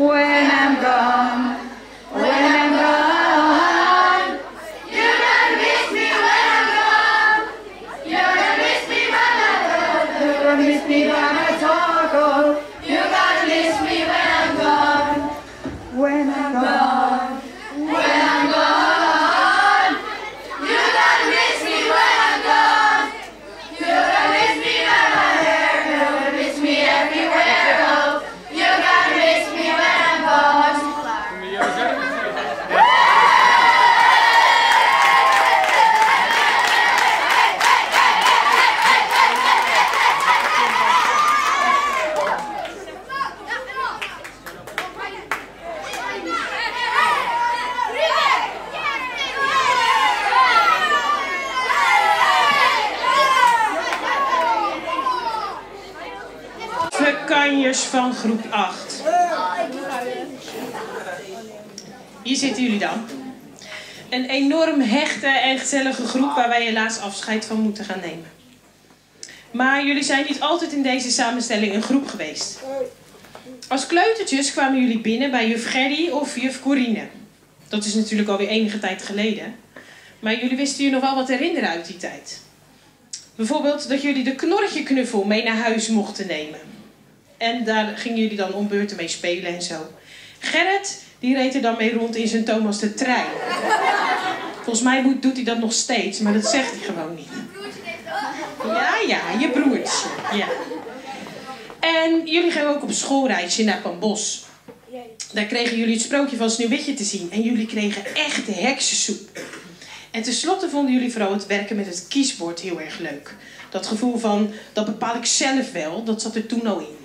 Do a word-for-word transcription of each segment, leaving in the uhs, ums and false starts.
when I'm gone, when I'm gone. You're gonna miss me when I'm gone. You're gonna miss me when I'm gone. You're gonna miss me when I talk. Oh, you're gonna miss me when I'm gone, when I'm gone, when I'm gone. You're gonna miss me when I'm gone. You're gonna miss me when I'm here. You're gonna miss me everywhere. Oh, you're gonna miss me when I'm gone. Kanjers van groep acht. Hier zitten jullie dan. Een enorm hechte en gezellige groep waar wij helaas afscheid van moeten gaan nemen. Maar jullie zijn niet altijd in deze samenstelling een groep geweest. Als kleutertjes kwamen jullie binnen bij juf Gerry of juf Corine. Dat is natuurlijk alweer enige tijd geleden. Maar jullie wisten je nog wel wat herinneren uit die tijd. Bijvoorbeeld dat jullie de knorretje knuffel mee naar huis mochten nemen. En daar gingen jullie dan om beurten mee spelen en zo. Gerrit, die reed er dan mee rond in zijn Thomas de trein. Volgens mij moet, doet hij dat nog steeds, maar dat zegt hij gewoon niet. Ja, ja, je broertje. Ja. En jullie gingen ook op een schoolreisje naar Pambos. Daar kregen jullie het sprookje van Sneeuwwitje te zien. En jullie kregen echte heksensoep. En tenslotte vonden jullie vooral het werken met het kiesbord heel erg leuk. Dat gevoel van, dat bepaal ik zelf wel, dat zat er toen al in.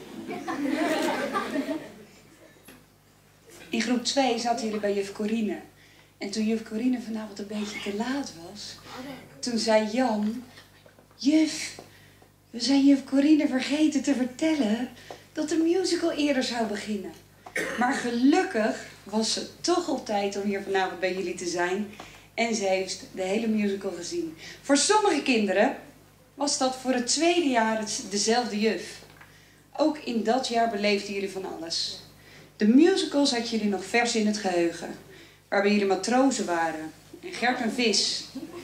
In groep twee zaten jullie bij juf Corine. En toen juf Corine vanavond een beetje te laat was, toen zei Jan: Juf, we zijn juf Corine vergeten te vertellen dat de musical eerder zou beginnen. Maar gelukkig was ze toch op tijd om hier vanavond bij jullie te zijn. En ze heeft de hele musical gezien. Voor sommige kinderen was dat voor het tweede jaar dezelfde juf. Ook in dat jaar beleefden jullie van alles. De musical zat jullie nog vers in het geheugen. Waarbij jullie matrozen waren. En Gert een vis.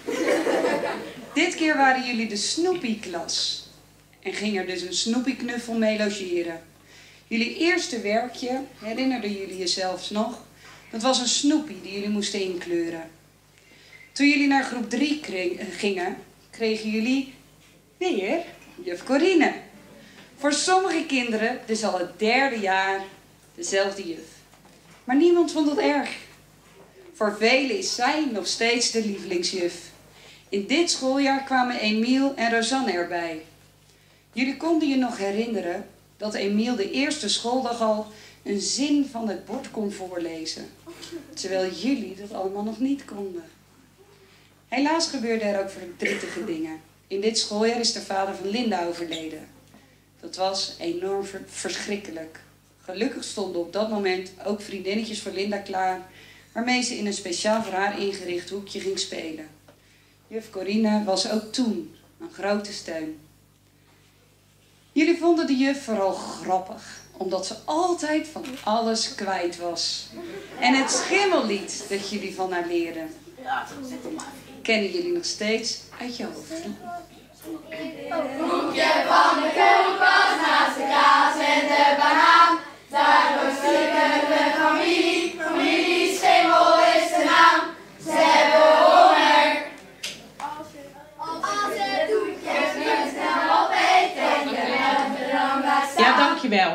Dit keer waren jullie de Snoopy-klas. En ging er dus een Snoopy-knuffel mee logeren. Jullie eerste werkje, herinnerden jullie jezelfs nog? Dat was een Snoopy die jullie moesten inkleuren. Toen jullie naar groep drie gingen, kregen jullie weer juf Corine. Voor sommige kinderen dus al het derde jaar dezelfde juf. Maar niemand vond het erg. Voor velen is zij nog steeds de lievelingsjuf. In dit schooljaar kwamen Emiel en Rosanne erbij. Jullie konden je nog herinneren dat Emiel de eerste schooldag al een zin van het bord kon voorlezen. Terwijl jullie dat allemaal nog niet konden. Helaas gebeurden er ook verdrietige dingen. In dit schooljaar is de vader van Linda overleden. Dat was enorm verschrikkelijk. Gelukkig stonden op dat moment ook vriendinnetjes voor Linda klaar, waarmee ze in een speciaal voor haar ingericht hoekje ging spelen. Juf Corine was ook toen een grote steun. Jullie vonden de juf vooral grappig, omdat ze altijd van alles kwijt was. En het schimmellied dat jullie van haar leerden, kennen jullie nog steeds uit je hoofd. Hoekje van de koelkast naast de kaas en de banaan. Daardoor stukken we familie, familie Schimmel is de naam. Ze hebben honger. Als het toetjes niet snel opeet, denk je dat we dan bij Ja, dankjewel.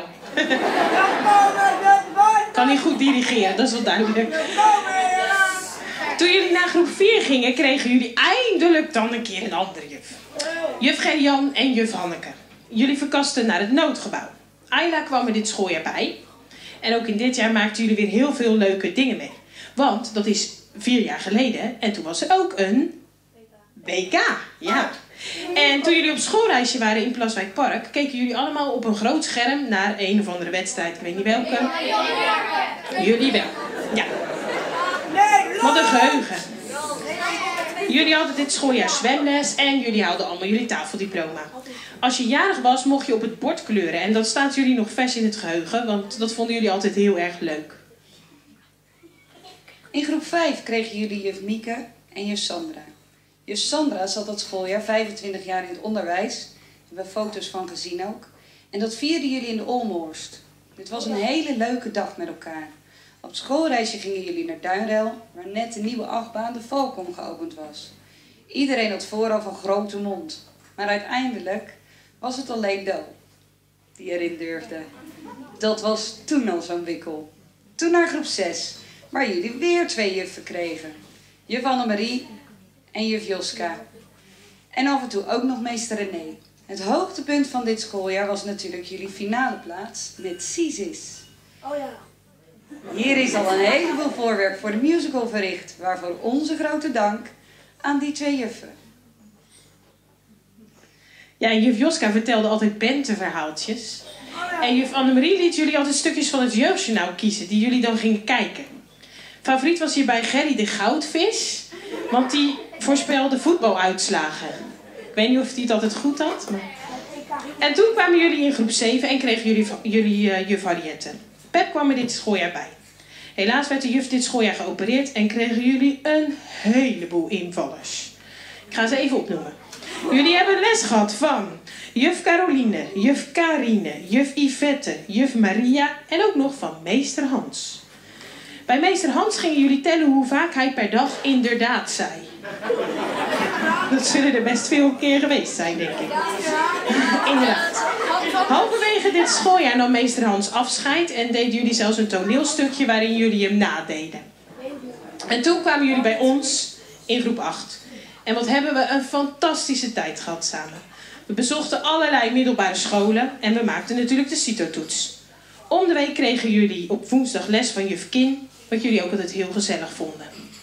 Kan niet goed dirigeren, dat is wel duidelijk. Toen jullie naar groep vier gingen, kregen jullie eindelijk dan een keer een andere juf. Juf Gerjan en juf Hanneke. Jullie verkasten naar het noodgebouw. Ayla kwam er dit schooljaar bij. En ook in dit jaar maakten jullie weer heel veel leuke dingen mee. Want dat is vier jaar geleden en toen was er ook een W K. Ja. En toen jullie op schoolreisje waren in Plaswijk Park, keken jullie allemaal op een groot scherm naar een of andere wedstrijd. Ik weet niet welke. Jullie wel. Ja. Wat een geheugen. Jullie hadden dit schooljaar zwemles en jullie hadden allemaal jullie tafeldiploma. Als je jarig was, mocht je op het bord kleuren. En dat staat jullie nog vers in het geheugen, want dat vonden jullie altijd heel erg leuk. In groep vijf kregen jullie juf Mieke en juf Sandra. Juf Sandra zat dat schooljaar vijfentwintig jaar in het onderwijs. Daar hebben we foto's van gezien ook. En dat vierden jullie in de Olmhorst. Dit was een hele leuke dag met elkaar. Op het schoolreisje gingen jullie naar Duinrel, waar net de nieuwe achtbaan de Falcon geopend was. Iedereen had vooraf een grote mond. Maar uiteindelijk was het alleen Do die erin durfde. Dat was toen al zo'n wikkel. Toen naar groep zes, waar jullie weer twee juffen kregen. Juf Annemarie en juf Joska. En af en toe ook nog meester René. Het hoogtepunt van dit schooljaar was natuurlijk jullie finale plaats met Sisis. Oh ja. Hier is al een heleboel voorwerk voor de musical verricht, waarvoor onze grote dank aan die twee juffen. Ja, en juf Joska vertelde altijd benteverhaaltjes. En juf Annemarie liet jullie altijd stukjes van het jeugdjournaal kiezen, die jullie dan gingen kijken. Favoriet was hierbij Gerry de Goudvis, want die voorspelde voetbaluitslagen. Ik weet niet of hij het altijd goed had. Maar... En toen kwamen jullie in groep zeven en kregen jullie, jullie uh, juf Harriette. Pep kwam er dit schooljaar bij. Helaas werd de juf dit schooljaar geopereerd en kregen jullie een heleboel invallers. Ik ga ze even opnoemen. Jullie hebben les gehad van juf Caroline, juf Karine, juf Yvette, juf Maria en ook nog van meester Hans. Bij meester Hans gingen jullie tellen hoe vaak hij per dag inderdaad zei. Dat zullen er best veel keer geweest zijn, denk ik. Inderdaad. Halverwege dit schooljaar nam meester Hans afscheid en deden jullie zelfs een toneelstukje waarin jullie hem nadeden. En toen kwamen jullie bij ons in groep acht. En wat hebben we een fantastische tijd gehad samen. We bezochten allerlei middelbare scholen en we maakten natuurlijk de CITO-toets. Om de week kregen jullie op woensdag les van juf Kin, wat jullie ook altijd heel gezellig vonden.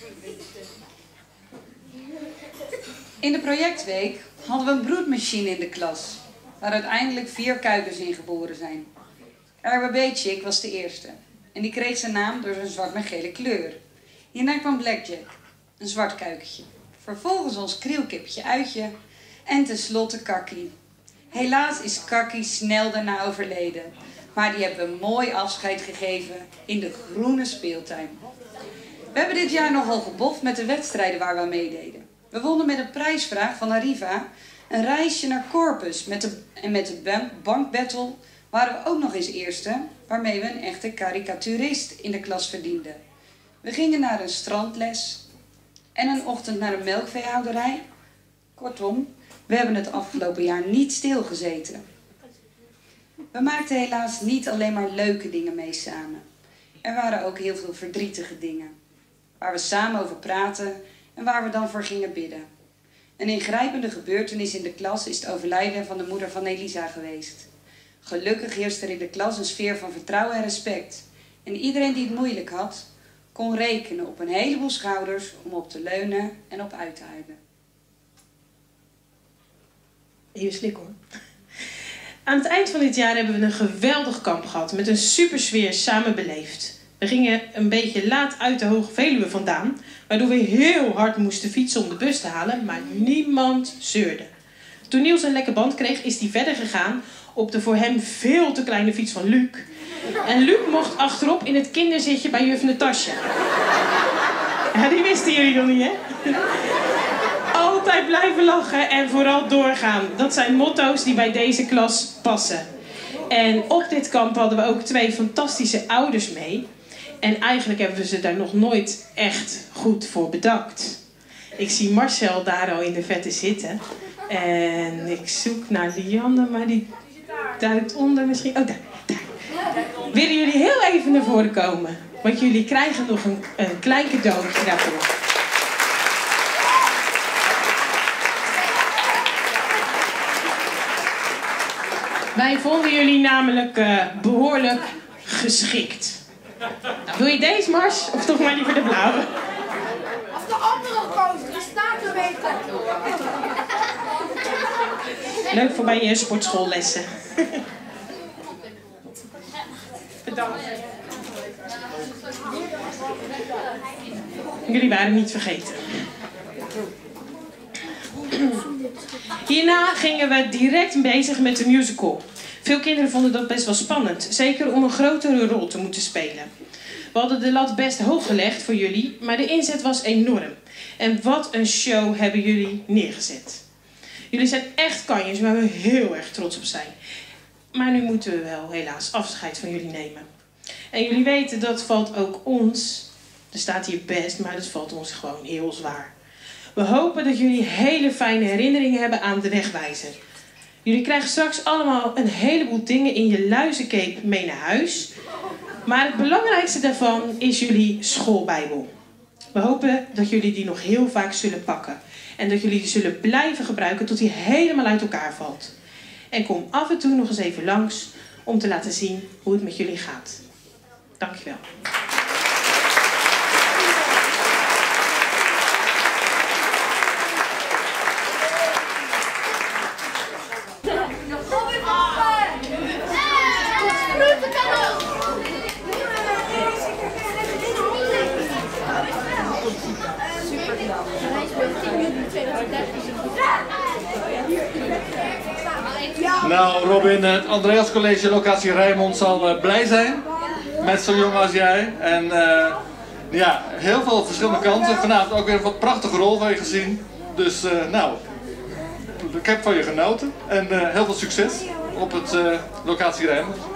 In de projectweek hadden we een broedmachine in de klas, waar uiteindelijk vier kuikens in geboren zijn. R B B Chick was de eerste en die kreeg zijn naam door zijn zwart met gele kleur. Hierna kwam Blackjack, een zwart kuikentje. Vervolgens ons krielkippetje Uitje en tenslotte Kakkie. Helaas is Kakkie snel daarna overleden, maar die hebben we mooi afscheid gegeven in de groene speeltuin. We hebben dit jaar nogal geboft met de wedstrijden waar we aan meededen. We wonnen met een prijsvraag van Arriva een reisje naar Corpus met de, en met de bank, bankbattle waren we ook nog eens eerste, waarmee we een echte karikaturist in de klas verdienden. We gingen naar een strandles en een ochtend naar een melkveehouderij. Kortom, we hebben het afgelopen jaar niet stilgezeten. We maakten helaas niet alleen maar leuke dingen mee samen. Er waren ook heel veel verdrietige dingen, waar we samen over praten en waar we dan voor gingen bidden. Een ingrijpende gebeurtenis in de klas is het overlijden van de moeder van Elisa geweest. Gelukkig heerst er in de klas een sfeer van vertrouwen en respect. En iedereen die het moeilijk had, kon rekenen op een heleboel schouders om op te leunen en op uit te huilen. Even slik hoor. Aan het eind van dit jaar hebben we een geweldig kamp gehad met een super sfeer samen beleefd. We gingen een beetje laat uit de Hoge Veluwe vandaan, waardoor we heel hard moesten fietsen om de bus te halen, maar niemand zeurde. Toen Niels een lekke band kreeg, is hij verder gegaan op de voor hem veel te kleine fiets van Luc. En Luc mocht achterop in het kinderzitje bij juf Natasja. Ja, die wisten jullie nog niet, hè? Altijd blijven lachen en vooral doorgaan. Dat zijn motto's die bij deze klas passen. En op dit kamp hadden we ook twee fantastische ouders mee. En eigenlijk hebben we ze daar nog nooit echt goed voor bedankt. Ik zie Marcel daar al in de vette zitten. En ik zoek naar Lianne, maar die duikt onder misschien. Oh, daar, daar. Willen jullie heel even naar voren komen? Want jullie krijgen nog een, een klein cadeautje daarvoor. Wij vonden jullie namelijk uh, behoorlijk geschikt. Nou, wil je deze Mars of toch maar liever de blauwe? Of de andere kant, die staat er beter. Leuk voor bij je sportschoollessen. Bedankt. Jullie waren niet vergeten. Hierna gingen we direct bezig met de musical. Veel kinderen vonden dat best wel spannend, zeker om een grotere rol te moeten spelen. We hadden de lat best hoog gelegd voor jullie, maar de inzet was enorm. En wat een show hebben jullie neergezet. Jullie zijn echt kanjers waar we heel erg trots op zijn. Maar nu moeten we wel helaas afscheid van jullie nemen. En jullie weten, dat valt ook ons, er staat hier best, maar dat valt ons gewoon heel zwaar. We hopen dat jullie hele fijne herinneringen hebben aan de wegwijzer. Jullie krijgen straks allemaal een heleboel dingen in je luizencape mee naar huis. Maar het belangrijkste daarvan is jullie schoolbijbel. We hopen dat jullie die nog heel vaak zullen pakken. En dat jullie die zullen blijven gebruiken tot die helemaal uit elkaar valt. En kom af en toe nog eens even langs om te laten zien hoe het met jullie gaat. Dankjewel. Nou Robin, het Andreas College locatie Rijnmond zal uh, blij zijn met zo'n jongen als jij. En uh, ja, heel veel verschillende kanten. Vanavond ook weer een wat prachtige rol van je gezien. Dus uh, nou, ik heb van je genoten. En uh, heel veel succes op het uh, locatie Rijnmond.